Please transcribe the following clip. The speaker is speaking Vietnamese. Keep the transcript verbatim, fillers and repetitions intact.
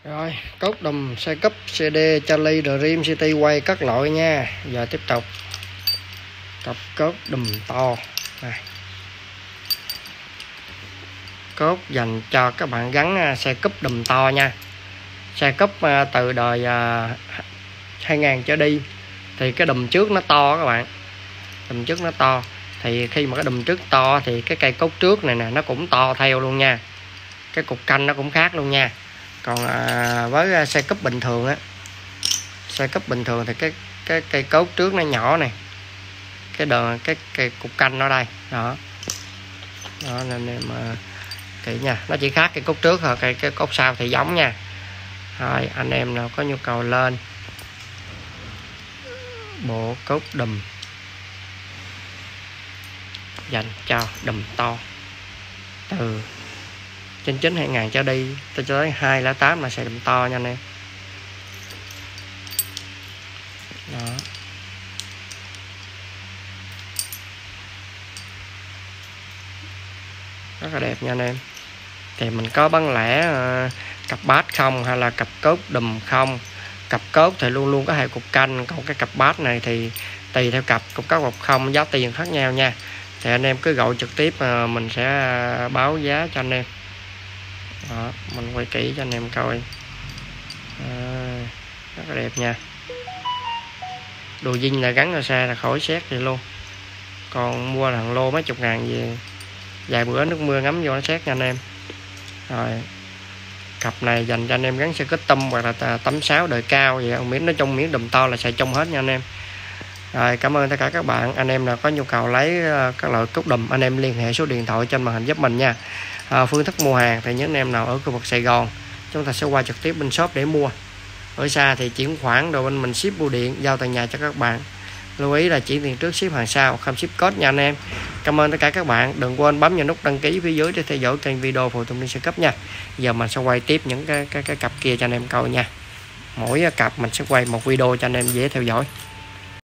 Rồi, cốt đùm xe cấp xê đê Charlie Dream City quay các loại nha. Giờ tiếp tục cặp cốt đùm to này. Cốt dành cho các bạn gắn xe cúp đùm to nha. Xe cúp từ đời hai nghìn trở đi thì cái đùm trước nó to các bạn. Đùm trước nó to thì khi mà cái đùm trước to thì cái cây cốt trước này nè nó cũng to theo luôn nha. Cái cục canh nó cũng khác luôn nha. Còn à, với xe cúp bình thường á, xe cúp bình thường thì cái cái cây cốt trước nó nhỏ này, cái đường cái cây cục canh nó đây đó, đó nên em uh, kỹ nha, nó chỉ khác cái cốt trước thôi, cái cái cốt sau thì giống nha. Rồi anh em nào có nhu cầu lên bộ cốt đùm dành cho đùm to từ trên chín hai nghìn cho đi tôi cho tới hai không tám là xe đùm to nha anh em. Đó. Rất là đẹp nha anh em. Thì mình có bán lẻ uh, cặp bát không hay là cặp cốt đùm không. Cặp cốt thì luôn luôn có hai cục canh, còn cái cặp bát này thì tùy theo cặp, cục cốt cục không giá tiền khác nhau nha. Thì anh em cứ gọi trực tiếp uh, mình sẽ báo giá cho anh em. Đó, mình quay kỹ cho anh em coi. À, rất là đẹp nha. Đồ dinh là gắn vào xe là khỏi xét vậy luôn. Còn mua là hàng lô mấy chục ngàn gì, vài bữa nước mưa ngấm vô nó xét nha anh em. Rồi cặp này dành cho anh em gắn xe custom hoặc là tấm sáu đời cao vậy, miếng nói chung miếng đùm to là xài chung hết nha anh em. Rồi cảm ơn tất cả các bạn. Anh em nào có nhu cầu lấy các loại cốt đùm anh em liên hệ số điện thoại trên màn hình giúp mình nha. À, phương thức mua hàng thì những anh em nào ở khu vực Sài Gòn chúng ta sẽ qua trực tiếp bên shop để mua. Ở xa thì chuyển khoản rồi bên mình ship bưu điện giao tận nhà cho các bạn. Lưu ý là chuyển tiền trước ship hàng sau, không ship code nha anh em. Cảm ơn tất cả các bạn. Đừng quên bấm vào nút đăng ký phía dưới để theo dõi kênh video phụ tùng đi xe cấp nha. Giờ mình sẽ quay tiếp những cái cái, cái cặp kia cho anh em coi nha. Mỗi cặp mình sẽ quay một video cho anh em dễ theo dõi.